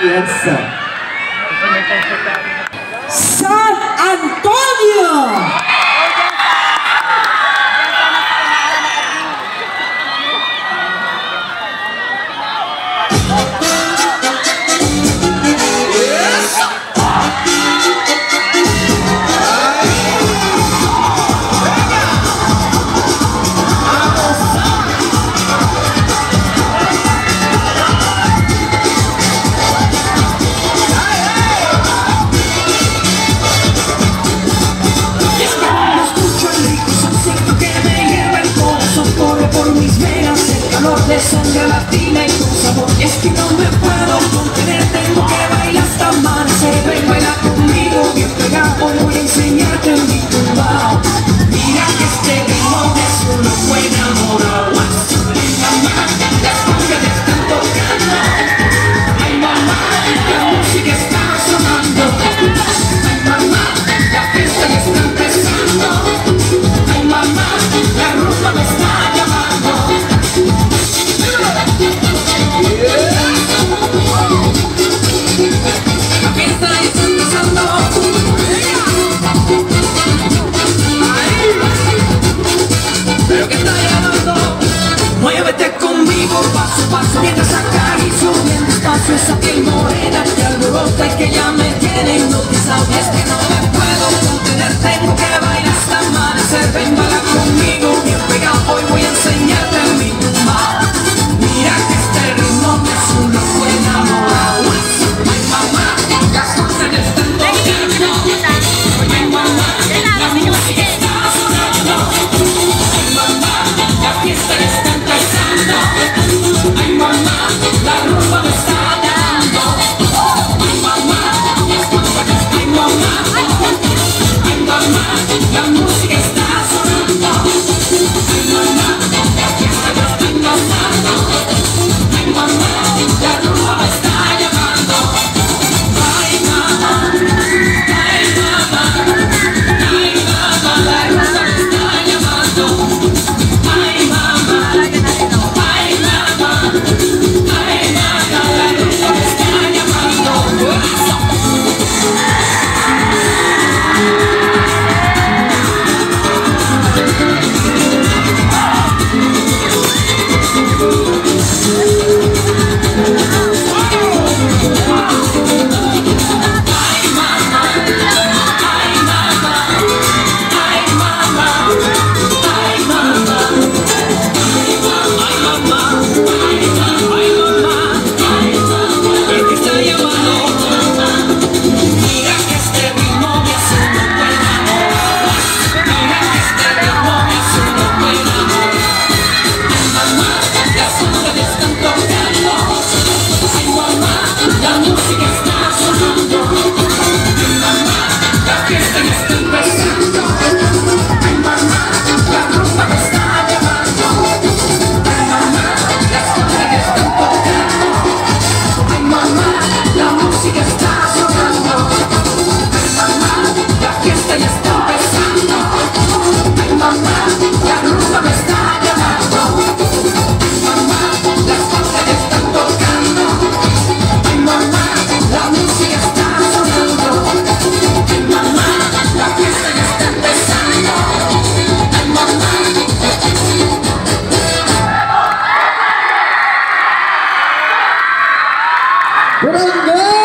Yes. San Antonio! De sangre latina y con sabor. Y es que no me puedo contener, tengo que bailar hasta amanecer. Ven, baila conmigo, bien pegado, voy a enseñarte mi tumbao. Mira que este ritmo es un loco enamorado. Ay mamá, las mujeres están tocando. Ay mamá, la música está sonando. Ay mamá, la fiesta ya está empezando. Ay mamá, la rumba me está llamando. La fiesta ya está empezando. Pero que está llamando. Muévete conmigo paso a paso mientras acaricio bien despacio esa piel morena que alborota y que ya me tiene hipnotizado. Y es que no me puedo contener, tengo que bailar hasta amanecer. Ven, baila conmigo bien pegado, hoy voy a enseñarte mi tumbao. Mira que este ritmo me es un loco enamorado. Ay mamá, las cosas ya están tocando. Ay mamá, la música está sonando. Ay mamá, la fiesta ya está empezando. Ay mamá, la rumba me está llamando. Ay mamá, ay mamá, ay mamá, la música está sonando. Ay mamá, la fiesta ya está empezando. Ay mamá, la rumba me está llamando. Ay mamá, ay mamá, ay mamá, la rumba me está llamando. Ay mamá, ay mamá, ay mamá, la rumba me está llamando. Grande!